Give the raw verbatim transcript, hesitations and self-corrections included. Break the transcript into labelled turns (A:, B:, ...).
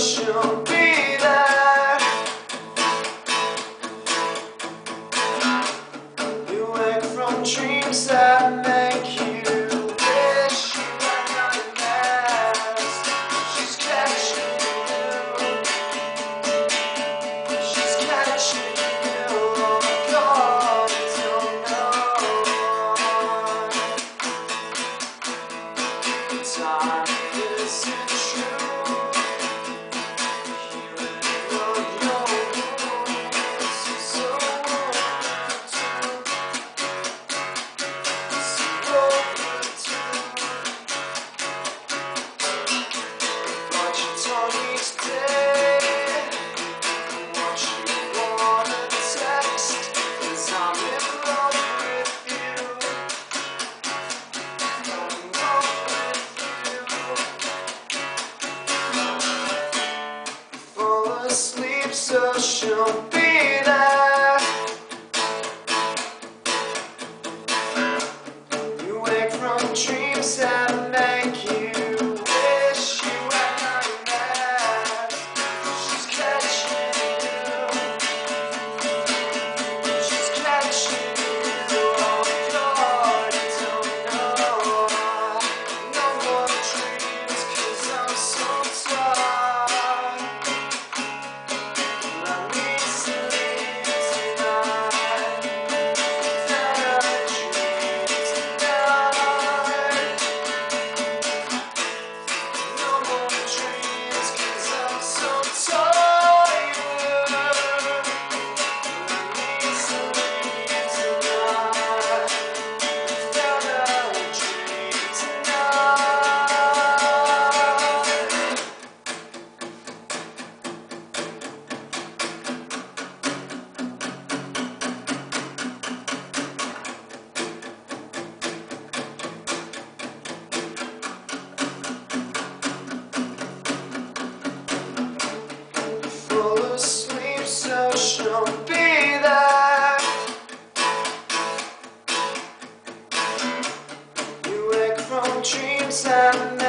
A: she'll be there. You wake from dreams that make you wish you were nightmares. She's catching you, she's catching you. Oh God, don't know. Time isn't true. Sleep, so she'll be there. You wake from dreams that make you wish you were nightmares. She's catching you, she's catching you. Oh God, don't know. No more dreams, 'cause I'm so tired. So she'll be there. You wake from dreams and